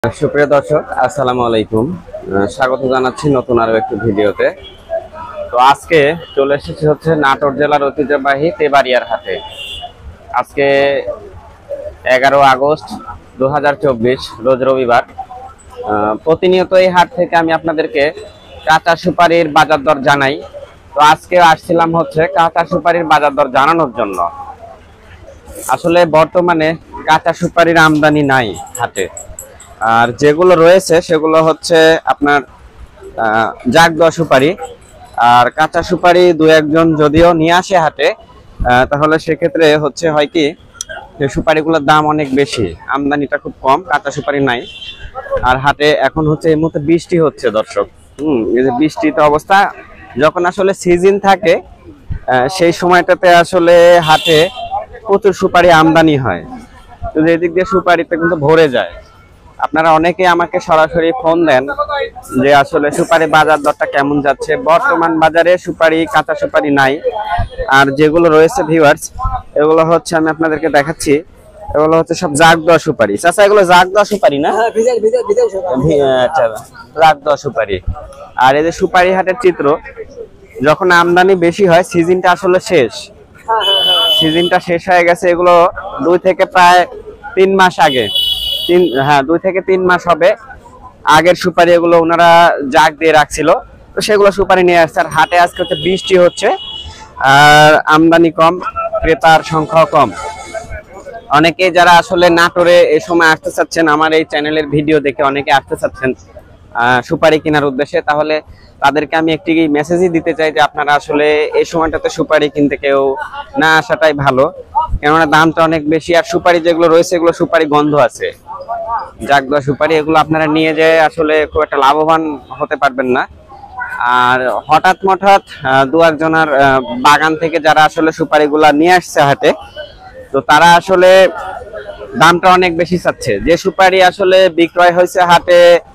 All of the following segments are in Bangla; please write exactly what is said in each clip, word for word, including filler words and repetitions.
সুপ্রিয় দর্শক, আসসালামু আলাইকুম। স্বাগত জানাচ্ছি নতুন আরো একটি ভিডিওতে। তো আজকে চলে এসেছি হচ্ছে নাটোর জেলার ঐতিহ্যবাহী তেবাড়িয়ার হাটে। আজকে এগারো আগস্ট দু হাজার চব্বিশ, রোজ রবিবার। প্রতিনিয়ত এই হাট থেকে আমি আপনাদেরকে কাঁচা সুপারির বাজার দর জানাই। তো আজকে আসছিলাম হচ্ছে কাঁচা সুপারির বাজার দর জানানোর জন্য। আসলে বর্তমানে কাঁচা সুপারির আমদানি নাই হাটে, আর যেগুলো রয়েছে সেগুলো হচ্ছে আপনার জাগ দেওয়া সুপারি। আর কাঁচা সুপারি দু একজন যদিও নিয়ে আসে হাটে, তাহলে সেক্ষেত্রে হচ্ছে হয় কি যে সুপারিগুলোর দাম অনেক বেশি, আমদানিটা খুব কম, কাঁচা সুপারি নাই। আর হাটে এখন হচ্ছে এই মুহূর্তে বৃষ্টি হচ্ছে দর্শক। হুম এই যে বৃষ্টিতে অবস্থা, যখন আসলে সিজন থাকে সেই সময়টাতে আসলে হাটে প্রচুর সুপারি আমদানি হয়। তো এদিক দিয়ে সুপারিতে কিন্তু ভরে যায়। আপনারা অনেকে আমাকে সরাসরি ফোন দেন যে আসলে সুপারি বাজার দরটা কেমন যাচ্ছে। বর্তমান বাজারে সুপারি, কাঁচা সুপারি নাই। আর যেগুলো রয়েছে ভিউয়ার্স, এগুলো হচ্ছে আমি আপনাদেরকে দেখাচ্ছি, এগুলো হচ্ছে সব জাগ দেওয়া সুপারি। চাচা এগুলো জাগ দেওয়া সুপারি না? আচ্ছা, জাগ দেওয়া সুপারি। আর এই যে সুপারি হাটের চিত্র, যখন আমদানি বেশি হয় সিজনটা আসলে শেষ, সিজনটা শেষ হয়ে গেছে। এগুলো দুই থেকে প্রায় তিন মাস আগে, তিন হ্যাঁ দুই থেকে তিন মাস হবে আগের সুপারি, এগুলো ওনারা জাগ দিয়ে রাখছিল। তো সেগুলো সুপারি নিয়ে আসছে। আর হাটে আজকে হচ্ছে বৃষ্টি হচ্ছে, আর আমদানি কম, ক্রেতার সংখ্যা কম। অনেকে যারা আসলে নাটোরে এই সময় আসতে চাচ্ছেন, আমার এই চ্যানেলের ভিডিও দেখে অনেকে আসতে চাচ্ছেন সুপারি কেনার উদ্দেশ্যে, তাহলে তাদেরকে আমি একটি মেসেজই দিতে চাই যে আপনারা আসলে এই সময়টাতে সুপারি কিনতে কেউ না আসাটাই ভালো, কেননা দামটা অনেক বেশি। আর সুপারি যেগুলো রয়েছে এগুলো সুপারি গন্ধ আছে, জাগ দেওয়া সুপারি, এগুলো আপনারা নিয়ে যেয়ে আসলে খুব একটা লাভবান হতে পারবেন না। আর হঠাৎ মঠাৎ দু একজনের বাগান থেকে যারা আসলে সুপারিগুলা নিয়ে আসছে হাটে, তো তারা আসলে দামটা অনেক বেশি চাচ্ছে। যে সুপারি আসলে বিক্রয় হয়েছে হাটে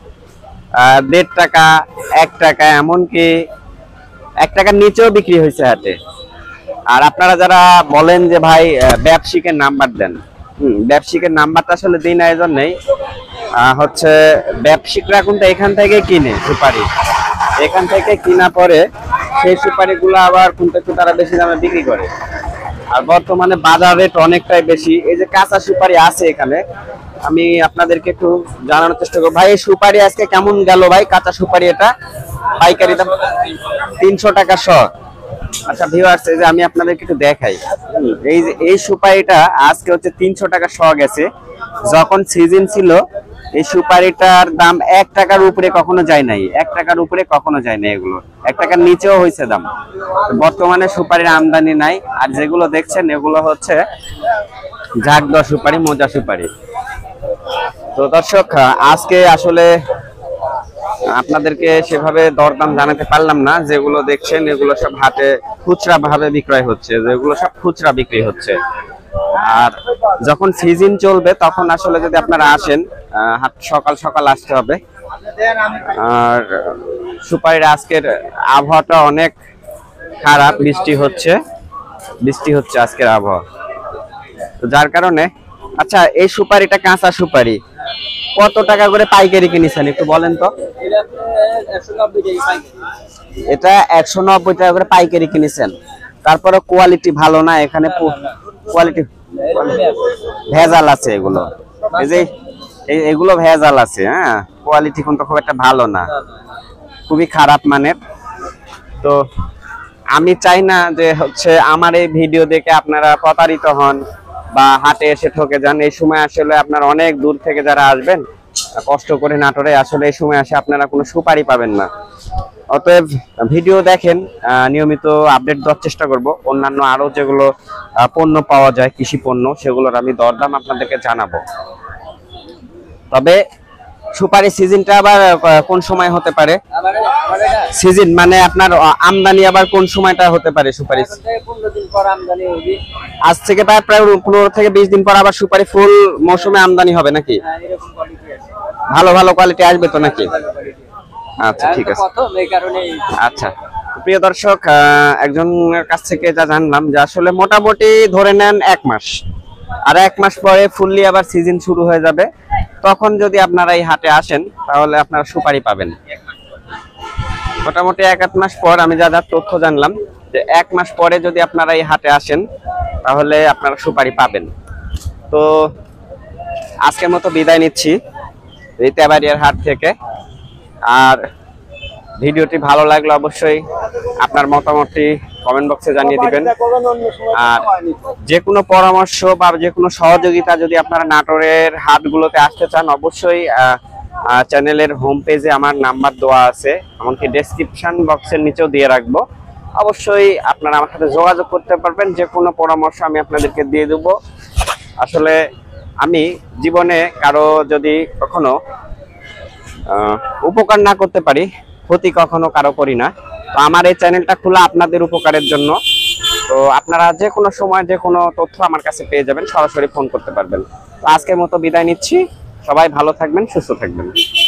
দেড় টাকা, এক টাকা, এমনকি এক টাকার নিচেও বিক্রি হয়েছে হাটে। আর আপনারা যারা বলেন যে ভাই ব্যবসায়িকের নাম্বার দেন, হম ব্যবসায়িকের নাম্বারটা আসলে দিন আয়োজন নেই, হচ্ছে ব্যবসায়িকরা কিন্তু এখান থেকে কিনে সুপারি, এখান থেকে কিনা পরে সেই সুপারিগুলো আবার কিন্তু তারা বেশি দামে বিক্রি করে। আর বর্তমানে বাজার রেট অনেকটাই বেশি। এই যে কাঁচা সুপারি আছে এখানে, আমি আপনাদেরকে একটু জানানোর চেষ্টা করবো। ভাই এই সুপারি আজকে কেমন গেল ভাই? কাঁচা সুপারি এটা পাইকারি দাম তিনশো টাকা শ। আচ্ছা ভিউয়ার্স, এই যে আমি আপনাদেরকে একটু দেখাই, এই যে এই সুপারিটা আজকে হচ্ছে তিনশো টাকা শ গেছে। যখন সিজন ছিল এই সুপারিটার দাম এক টাকার উপরে কখনো যায় নাই, এক টাকার উপরে কখনো যায় নাই, এগুলো এক টাকার নিচেও হয়েছে দাম। বর্তমানে সুপারির আমদানি নাই। আর যেগুলো দেখছেন এগুলো হচ্ছে ঝাঁক দেওয়া সুপারি, মোজা সুপারি। তো দর্শক, আজকে আসলে আপনাদেরকে সেভাবে দরদাম জানাতে পারলাম না। যেগুলো দেখছেন এগুলো সব হাটে খুচরা ভাবে বিক্রয় হচ্ছে, যেগুলো সব খুচরা বিক্রি হচ্ছে। আর যখন সিজন চলবে তখন আসলে যদি আপনারা আসেন, হাট সকাল সকাল আসতে হবে। আর সুপারির আজকের আবহাওয়াটা অনেক খারাপ, বৃষ্টি হচ্ছে, বৃষ্টি হচ্ছে আজকের আবহাওয়া, তো যার কারণে। আচ্ছা, এই সুপারিটা কাঁচা সুপারি কত টাকা করে পাইকারি কিনেছেন একটু বলেন তো? এটা একশো নব্বই টাকা করে পাইকারি কিনেছেন। তারপরে কোয়ালিটি ভালো না, এখানে কোয়ালিটি ভেজাল আছে, এগুলো এই যে এগুলো ভেজাল আছে। হ্যাঁ, কোয়ালিটি কিন্তু খুব একটা ভালো না, খুবই খারাপ মানের। তো আমি চাই না যে হচ্ছে আমার এই ভিডিও দেখে আপনারা প্রতারিত হন বা হাটে এসে ঠকে যান। এই সময় আসলে আপনারা অনেক দূর থেকে যারা আসবেন কষ্ট করে নাটোরে, আসলে এই সময় আসে আপনারা কোনো সুপারি পাবেন না। অতএব ভিডিও দেখেন, নিয়মিত আপডেট দেওয়ার চেষ্টা করব। অন্যান্য আরো যেগুলো পণ্য পাওয়া যায়, কৃষি পণ্য, সেগুলোর আমি দরদাম আপনাদেরকে জানাবো। তবে সুপারি সিজনটা আবার কোন সময় হতে পারে? সিজন মানে আপনার আমদানি আবার কোন সময়টা হতে পারে? সুপারি আজ থেকে প্রায় প্রায় পনেরো থেকে বিশ দিন পর আবার সুপারি ফুল মৌসুমে আমদানি হবে নাকি? ভালো ভালো কোয়ালিটি আসবে তো নাকি? আচ্ছা ঠিক আছে। আচ্ছা প্রিয় দর্শক, একজনের কাছ থেকে যা জানলাম যে আসলে মোটামুটি ধরে নেন এক মাস, আর এক মাস পরে ফুললি আবার সিজন শুরু হয়ে যাবে। তখন যদি আপনারা এই হাটে আসেন তাহলে আপনারা সুপারি পাবেন। মোটামুটি এক আধ মাস পর আমি যা যা তথ্য জানলাম যে এক মাস পরে যদি আপনারা এই হাটে আসেন তাহলে আপনারা সুপারি পাবেন। তো আজকের মতো বিদায় নিচ্ছি এই তেবাড়িয়ার হাট থেকে। আর ভিডিওটি ভালো লাগলে অবশ্যই আপনার মতামতটি কমেন্ট বক্সে জানিয়ে দিবেন। আর যে কোনো পরামর্শ বা যে কোনো সহযোগিতা যদি আপনারা নাটোরের হাটগুলোতে আসতে চান অবশ্যই চ্যানেলের হোম পেজে আমার নাম্বার দেওয়া আছে, এমনকি ডেসক্রিপশন বক্সের নিচেও দিয়ে রাখবো। অবশ্যই আপনারা আমার সাথে যোগাযোগ করতে পারবেন, যে কোনো পরামর্শ আমি আপনাদেরকে দিয়ে দেবো। আসলে আমি জীবনে কারো যদি কখনো উপকার না করতে পারি, ক্ষতি কখনো কারো করি না। তো আমার এই চ্যানেলটা খোলা আপনাদের উপকারের জন্য। তো আপনারা যে কোনো সময় যে কোনো তথ্য আমার কাছে পেয়ে যাবেন, সরাসরি ফোন করতে পারবেন। তো আজকের মতো বিদায় নিচ্ছি, সবাই ভালো থাকবেন, সুস্থ থাকবেন।